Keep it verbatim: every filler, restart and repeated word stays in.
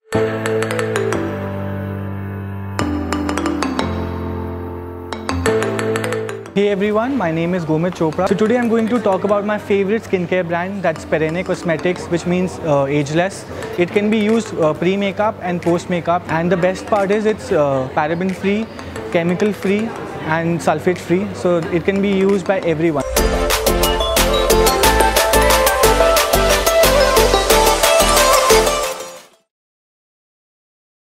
Hey everyone, my name is Gomit Chopra. So today I'm going to talk about my favorite skincare brand, that's Perennecosmetics, which means uh, ageless. It can be used uh, pre-makeup and post-makeup, and the best part is it's uh, paraben-free, chemical-free and sulfate-free, so it can be used by everyone.